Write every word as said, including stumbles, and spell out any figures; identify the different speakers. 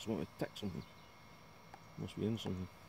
Speaker 1: Just want to attack something. Must be in something.